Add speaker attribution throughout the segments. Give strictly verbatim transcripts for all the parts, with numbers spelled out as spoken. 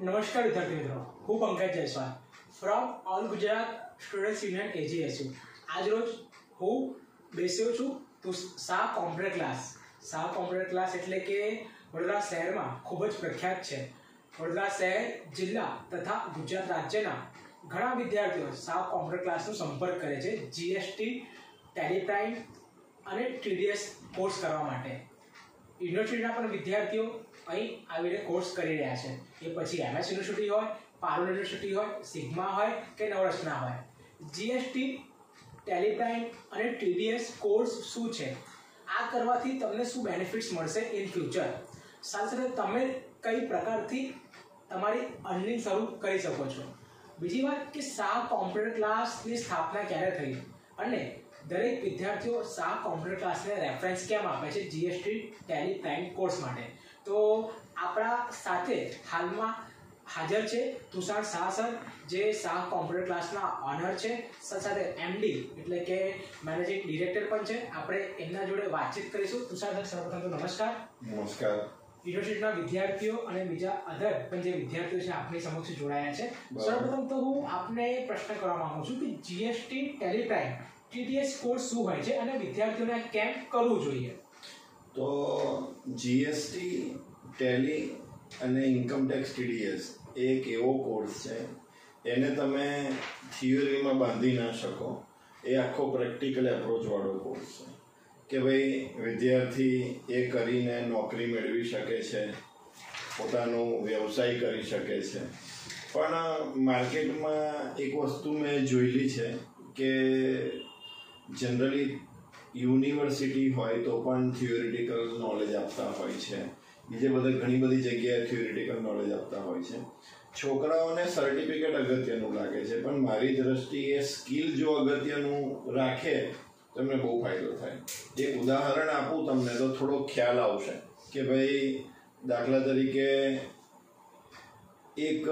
Speaker 1: નમસ્કાર વિદ્યાર્થી મિત્રો, હું Pankaj Jaiswal from all Gujarat students union AGSU. આજરોજ હું બેસ્યો છું તો Shah computer class. Shah computer class એટલે કે વડોદરા શહેરમાં ખૂબ જ પ્રખ્યાત છે. વડોદરા શહેર, જિલ્લા તથા ગુજરાત રાજ્યના ઘણા વિદ્યાર્થીઓ શાહ કોમ્પ્યુટર ક્લાસનો સંપર્ક કરે છે જીએસટી, ટેલિપ્રાઇમ અને ટીડીએસ કોર્સ કરવા માટે. યુનિવર્સિટીના પણ વિદ્યાર્થીઓ અહીં આવીને કોર્સ કરી રહ્યા છે. એ પછી એમએસ યુનિવર્સિટી હોય, પારુલ યુનિવર્સિટી હોય, સિગ્મા હોય કે નવરત્ના હોય. જીએસટી, ટેલિપ્રાઇમ અને ટીડીએસ કોર્સ શું છે, આ કરવાથી તમને શું બેનિફિટ્સ મળશે ઇન ફ્યુચર, સાથે સાથે તમે કઈ પ્રકારથી તમારી અર્નિંગ શરૂ કરી શકો છો. બીજી વાત કે શાહ કોમ્પ્યુટર ક્લાસની સ્થાપના ક્યારે થઈ અને દરેક વિદ્યાર્થીઓ શાહ કોમ્પ્યુટર ક્લાસને રેફરન્સ કેમ આપે છે જીએસટી, ટેલી, પ્રાઇમ કોર્સ માટે. તો આપણા સાથે હાલમાં હાજર છે તુષાર શાહ સર, જે શાહ કોમ્પ્યુટર ક્લાસના ઓનર છે, સાથે એમડી એટલે કે મેનેજિંગ ડિરેક્ટર પણ છે. આપણે એમના જોડે વાતચીત કરીશું. તુષાર સર, સર્વપ્રથમ તો નમસ્કાર.
Speaker 2: નમસ્કાર.
Speaker 1: યુનિવર્સિટીના વિદ્યાર્થીઓ અને બીજા અધર પણ જે વિદ્યાર્થીઓ છે આપની સમક્ષ જોડાયા છે. સર્વપ્રથમ તો હું આપને પ્રશ્ન કરવા માંગુ છું કે જીએસટી, ટેલિપ્રાઇમ, ટીડીએસ કોર્સ શું હોય છે અને વિદ્યાર્થીઓને કેમ કરવું જોઈએ?
Speaker 2: તો જીએસટી, ટેલી અને ઇન્કમ ટેક્સ ટીડીએસ એક એવો કોર્સ છે, એને તમે થિયરીમાં બાંધી ના શકો. એ આખો પ્રેક્ટિકલ એપ્રોચવાળો કોર્સ છે કે ભાઈ વિદ્યાર્થી એ કરીને નોકરી મેળવી શકે છે, પોતાનો વ્યવસાય કરી શકે છે. પણ માર્કેટમાં એક વસ્તુ મેં જોયેલી છે કે જનરલી યુનિવર્સિટી હોય તો પણ થિયોરિટિકલ નોલેજ આપતા હોય છે, બીજે બધે ઘણી બધી જગ્યાએ થિયોરિટિકલ નોલેજ આપતા હોય છે. છોકરાઓને સર્ટિફિકેટ અગત્યનું લાગે છે, પણ મારી દ્રષ્ટિએ સ્કિલ જો અગત્યનું રાખે તો એમને બહુ ફાયદો થાય. એક ઉદાહરણ આપું તમને તો થોડો ખ્યાલ આવશે કે ભાઈ દાખલા તરીકે એક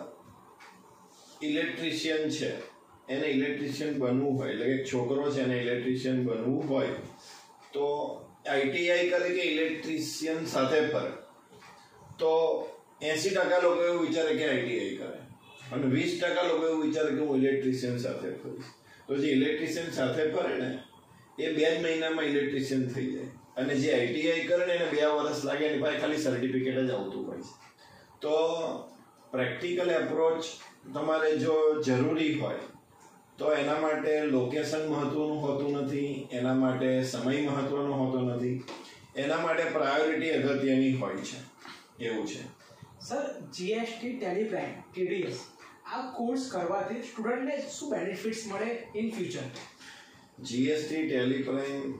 Speaker 2: ઇલેક્ટ્રિશિયન છે, એને ઇલેક્ટ્રિશિયન બનવું હોય, એટલે એક છોકરો છે એને ઇલેક્ટ્રિશિયન બનવું હોય તો આઈટીઆઈ કરે કે ઇલેક્ટ્રિશિયન સાથે ફરે, તો એંસી ટકા લોકો એવું વિચારે કે આઈટીઆઈ કરે અને વીસ ટકા લોકો એવું વિચારે કે હું ઇલેક્ટ્રિશિયન સાથે ફરીશ. તો જે ઇલેક્ટ્રિશિયન સાથે ફરે ને એ બે જ મહિનામાં ઇલેક્ટ્રિશિયન થઈ જાય, અને જે આઈટીઆઈ કરે ને એને બે વર્ષ લાગે, એની પાસે ખાલી સર્ટિફિકેટ જ આવતું હોય છે. તો પ્રેક્ટિકલ એપ્રોચ તમારે જો જરૂરી હોય તો એના માટે લોકેશન મહત્વનું હોતું નથી, એના માટે સમય મહત્વનો હોતો નથી, એના માટે પ્રાયોરિટી અગત્યની હોય છે. એવું છે
Speaker 1: સર. જીએસટી, ટેલિપ્રાઇમ, ટીડીએસ આ કોર્સ કરવાથી સ્ટુડન્ટને શું બેનિફિટ્સ મળે ઇન ફ્યુચર?
Speaker 2: જીએસટી, ટેલિપ્રાઇમ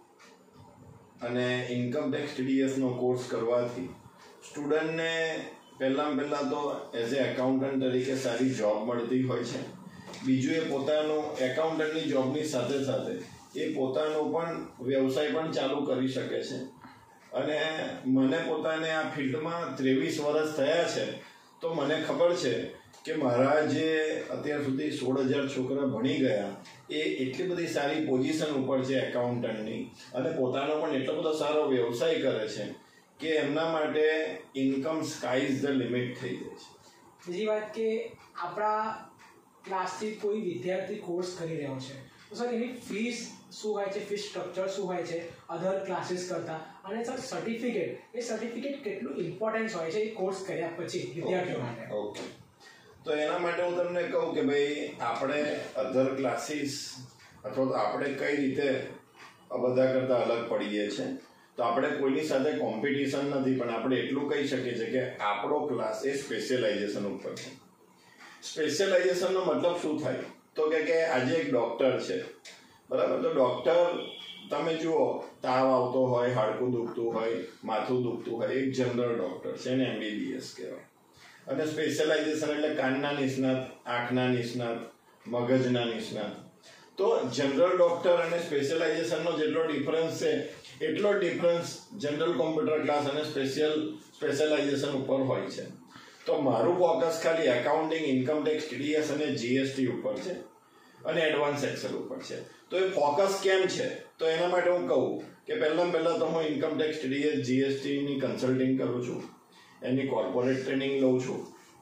Speaker 2: અને ઇન્કમ ટેક્સ ટીડીએસ નો કોર્સ કરવાથી સ્ટુડન્ટને પહેલાં પહેલાં તો એઝ એ એકાઉન્ટન્ટ તરીકે સારી જોબ મળતી હોય છે. બીજું એ પોતાનું એકાઉન્ટન્ટની જોબની સાથે સાથે એ પોતાનો પણ વ્યવસાય પણ ચાલુ કરી શકે છે. અને મને પોતાને આ ફિલ્ડમાં ત્રેવીસ વર્ષ થયા છે, તો મને ખબર છે કે મારા જે અત્યાર સુધી સોળ હજાર છોકરા ભણી ગયા એ એટલી બધી સારી પોઝિશન ઉપર છે એકાઉન્ટન્ટની, અને પોતાનો પણ એટલો બધો સારો વ્યવસાય કરે છે કે એમના માટે income sky is the limit થઈ જાય છે.
Speaker 1: બીજી વાત કે આપણા ક્લાસથી કોઈ વિદ્યાર્થી કોર્સ કરી રહ્યો છે તો સર એની ફીસ શું હોય છે, ફીસ સ્ટ્રક્ચર શું હોય છે અધર ક્લાસીસ કરતાં, અને સર સર્ટિફિકેટ, એ સર્ટિફિકેટ કેટલું ઇમ્પોર્ટન્સ હોય છે એ કોર્સ કર્યા પછી વિદ્યાર્થીઓ માટે?
Speaker 2: ઓકે, તો એના માટે હું તમને કહું કે ભાઈ આપણે અધર ક્લાસીસ અથવા તો આપણે કઈ રીતે બધા કરતાં અલગ પડીએ છીએ. તો આપણે કોઈની સાથે કોમ્પિટિશન નથી, પણ આપણે એટલું કહી શકીએ છીએ કે આપણો ક્લાસ એ સ્પેશિયલાઇઝેશન ઉપર છે. સ્પેશિયલાઇઝેશનનો મતલબ શું થાય તો કે કે આજે એક ડૉક્ટર છે, બરાબર, તો ડૉક્ટર તમે જુઓ તાવ આવતો હોય, હાડકું દુખતું હોય, માથું દુખતું હોય, એક જનરલ ડૉક્ટર છે, એને એમબીબીએસ કહેવાય. અને સ્પેશિયલાઇઝેશન એટલે કાનના નિષ્ણાત, આંખના નિષ્ણાત, મગજના નિષ્ણાત. તો જનરલ ડૉક્ટર અને સ્પેશિયલાઇઝેશનનો જેટલો ડિફરન્સ છે એટલો ડિફરન્સ જનરલ કોમ્પ્યુટર ક્લાસ અને સ્પેશિયલ સ્પેશિયલાઇઝેશન ઉપર હોય છે. તો મારું ફોકસ ખાલી એકાઉન્ટિંગ, ઇન્કમ ટેક્સ, ટીડીએસ અને જીએસટી ઉપર છે અને એડવાન્સ એક્સેલ ઉપર છે. તો એ ફોકસ કેમ છે તો એના માટે હું કહું કે પહેલાં પહેલાં તો હું ઇન્કમ ટેક્સ, ટીડીએસ, જીએસટીની કન્સલ્ટિંગ કરું છું, એની કોર્પોરેટ ટ્રેનિંગ લઉં છું,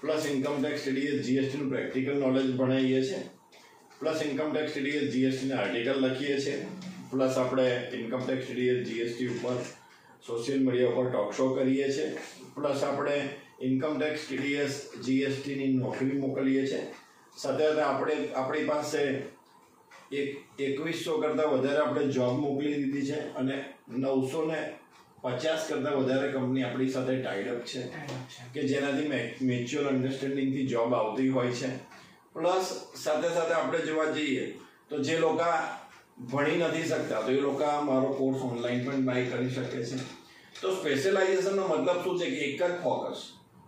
Speaker 2: plus income tax TDS GST નું પ્રેક્ટિકલ નોલેજ ભણાવીએ છીએ, plus income tax TDS GST ના આર્ટિકલ લખીએ છીએ, પ્લસ આપણે ઇન્કમ ટેક્સ ટીડીએસ જીએસટી ઉપર સોશિયલ મીડિયા ઉપર ટોક શો કરીએ છીએ, પ્લસ આપણે ઇન્કમ ટેક્સ ટીડીએસ જીએસટી ની નોકરી મોકલીએ છીએ. સાથે સાથે આપણે આપણી પાસે એક એકવીસો કરતાં વધારે આપણે જોબ મોકલી દીધી છે અને નવસો ને પચાસ કરતાં વધારે કંપની આપણી સાથે ટાઈડઅપ છે કે જેનાથી મ્યુચ્યુઅલ અન્ડરસ્ટેન્ડિંગથી જોબ આવતી હોય છે. પ્લસ સાથે સાથે આપણે જોવા જઈએ તો જે લોકો ભણી નથી શકતા તો એ લોકો મારો કોર્સ ઓનલાઈન પણ બાય કરી શકે છે. તો સ્પેશિયલાઇઝેશનનો મતલબ શું છે કે એક જ ફોકસ.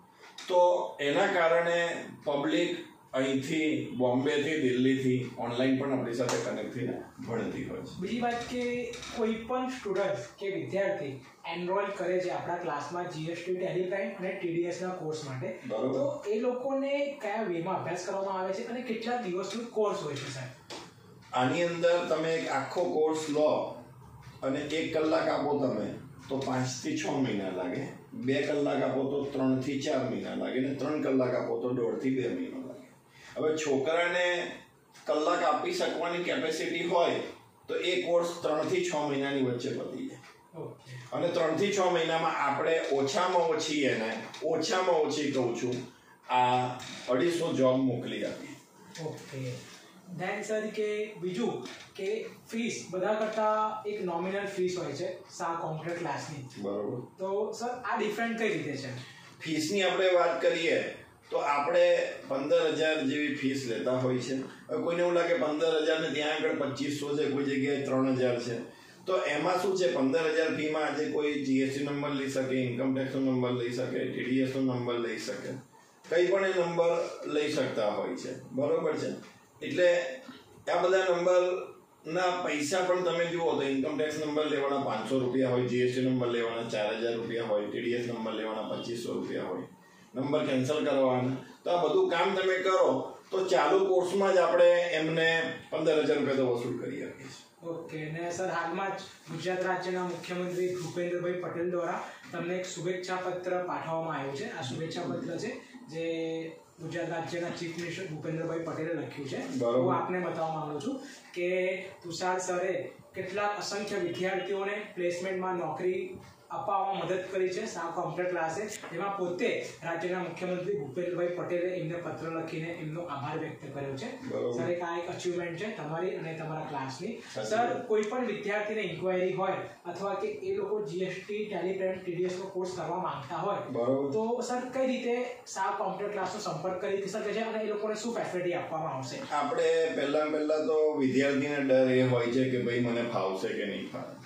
Speaker 2: તો એના કારણે પબ્લિક અહીંથી બોમ્બેથી દિલ્હીથી ઓનલાઈન પણ આપણી સાથે કનેક્ટ થઈને ભણતી હોય છે.
Speaker 1: બીજી વાત કે કોઈ પણ સ્ટુડન્ટ કે વિદ્યાર્થી એનરોલ કરે છે આપણા ક્લાસમાં જીએસટી ટેલી પ્રાઇમ અને ટીડીએસના કોર્સ માટે, તો એ લોકોને કયા વેમાં અભ્યાસ કરવામાં આવે છે અને કેટલા દિવસનો કોર્સ હોય છે સાહેબ?
Speaker 2: આની અંદર તમે એક આખો કોર્સ લો અને એક કલાક આપો તમે તો પાંચથી છ મહિના લાગે, બે કલાક આપો તો ત્રણથી ચાર મહિના લાગે ને ત્રણ કલાક આપો તો દોઢથી બે મહિના લાગે. હવે છોકરાને કલાક આપી શકવાની કેપેસિટી હોય તો એ કોર્સ ત્રણથી છ મહિનાની વચ્ચે પતી જાય. અને ત્રણથી છ મહિનામાં આપણે ઓછામાં ઓછી એને ઓછામાં ઓછી કહું છું આ અઢીસો જોબ મોકલી આપી.
Speaker 1: ઓકે ધેન સર કે બીજું કે ફીસ બધા કરતાં એક નોમિનલ ફીસ હોય છે સા કોમ્પ્યુટર ક્લાસની,
Speaker 2: બરોબર?
Speaker 1: તો સર આ ડિફરન્ટ કઈ રીતે છે?
Speaker 2: ફીસની આપણે વાત કરીએ તો આપણે પંદર હજાર જેવી ફીસ લેતા હોય છે. હવે કોઈને એવું લાગે પંદર હજાર ને ત્યાં આગળ પચીસો છે, કોઈ જગ્યાએ ત્રણ હજાર છે, તો એમાં શું છે પંદર હજાર ફીમાં આજે કોઈ જીએસટી નંબર લઈ શકે, ઇન્કમ ટેક્સનો નંબર લઈ શકે, ટીડીએસનો નંબર લઈ શકે, કંઈ પણ એ નંબર લઈ શકતા હોય છે, બરોબર છે? એટલે આ બધા નંબરના પૈસા પણ તમે જુઓ તો ઇન્કમ ટેક્સ નંબર લેવાના પાંચસો રૂપિયા હોય, જીએસટી નંબર લેવાના ચાર હજાર રૂપિયા હોય, ટીડીએસ નંબર લેવાના પચીસો રૂપિયા હોય, નંબર કેન્સલ કરવાના. તો આ બધું કામ તમે કરો તો ચાલુ કોર્સમાં જ આપણે એમને પંદર હજાર રૂપિયા તો વસૂલ કરી આપીએ છીએ.
Speaker 1: ઓકે ને સર હાલમાં જ ગુજરાત રાજ્યના મુખ્યમંત્રી ભૂપેન્દ્રભાઈ પટેલ દ્વારા તમને એક શુભેચ્છા પત્ર પાઠવવામાં આવ્યું છે. આ શુભેચ્છા પત્ર છે જે ગુજરાત રાજ્યના ચીફ મિનિસ્ટર ભૂપેન્દ્રભાઈ પટેલે લખ્યું છે. હું આપને બતાવવા માંગુ છું કે તુષાર સરે કેટલાક અસંખ્ય વિદ્યાર્થીઓને પ્લેસમેન્ટમાં નોકરી અપાવવામાં મદદ કરી છે સા કોમ્પ્યુટર ક્લાસે. એમાં પોતે રાજ્યના મુખ્યમંત્રી ભૂપેન્દ્રભાઈ પટેલે એમને પત્ર લખીને એમનો આભાર વ્યક્ત કર્યો છે. સર એક આ એક અચીવમેન્ટ છે તમારી અને તમારા ક્લાસની. સર કોઈ પણ વિદ્યાર્થીને ઇન્ક્વાયરી હોય અથવા કે એ લોકો જીએસટી ટેલી પ્રાઇમ ટીડીએસનો કોર્સ કરવા માંગતા હોય તો સર કઈ રીતે સા કોમ્પ્યુટર ક્લાસનો સંપર્ક કરી શકે છે અને એ લોકોને શું ફેસિલિટી આપવામાં આવશે?
Speaker 2: આપણે પહેલા પહેલા તો વિદ્યાર્થીને ડર એ હોય છે કે ભાઈ મને ફાવશે કે નહીં ફાવે.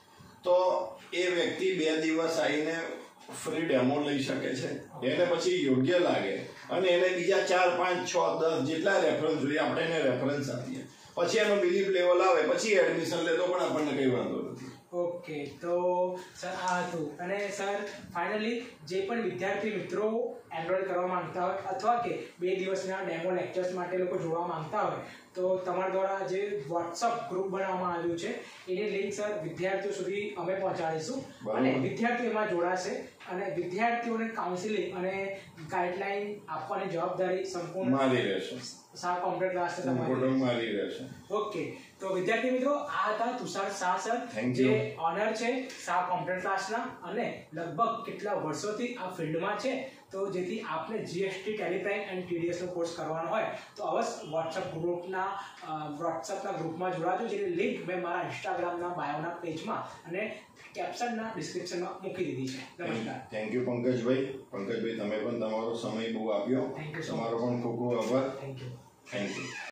Speaker 2: તો એ વ્યક્તિ બે દિવસ આવીને ફ્રી ડેમો લઈ શકે છે. એને પછી યોગ્ય લાગે અને એને બીજા ચાર પાંચ છ દસ જેટલા રેફરન્સ જોઈએ આપણે એને રેફરન્સ આપીએ, પછી એનો બિલીફ લેવલ આવે પછી એડમિશન લે તો પણ આપણને કંઈ વાંધો નથી.
Speaker 1: ઓકે તો સર આ હતું. અને સર ફાઇનલી જે પણ વિદ્યાર્થી મિત્રો એનરોલ કરવા માંગતા હોય અથવા કે બે દિવસના ડેમો લેક્ચર્સ માટે લોકો જોવા માંગતા હોય તો તમારા દ્વારા જે વોટ્સઅપ ગ્રુપ બનાવવામાં આવ્યું છે એની લિંક સર વિદ્યાર્થીઓ સુધી અમે પહોંચાડીશું અને વિદ્યાર્થીઓ એમાં જોડાશે અને વિદ્યાર્થીઓને કાઉન્સિલિંગ અને ગાઈડલાઈન આપવાની જવાબદારી સંપૂર્ણ
Speaker 2: મારી રહેશે.
Speaker 1: સા કોમ્પ્યુટર ક્લાસ
Speaker 2: તમારી મારી રહેશે.
Speaker 1: ઓકે તો વિદ્યાર્થી મિત્રો આ હતા તુષાર શાહ સર જે ઓનર છે સા કોમ્પ્યુટર ક્લાસના અને લગભગ કેટલા વર્ષોથી આ ફિલ્ડમાં છે. તો જેથી આપને GST tally prime and TDS નો કોર્સ કરવાનો હોય તો અવશ્ય વોટ્સઅપ ગ્રુપના વોટ્સઅપના ગ્રુપમાં જોડાજો, જેની લિંક મેં મારા ઇન્સ્ટાગ્રામના બાયોના પેજમાં અને કેપ્શનના ડિસ્ક્રિપ્શનમાં મૂકી દીધી છે. નમસ્કાર.
Speaker 2: Thank you Pankajbhai. પંકજભાઈ તમે પણ તમારો સમય બહુ આપ્યો. તમારો પણ ખૂબ ખૂબ આભાર.
Speaker 1: Thank you.
Speaker 2: Thank you.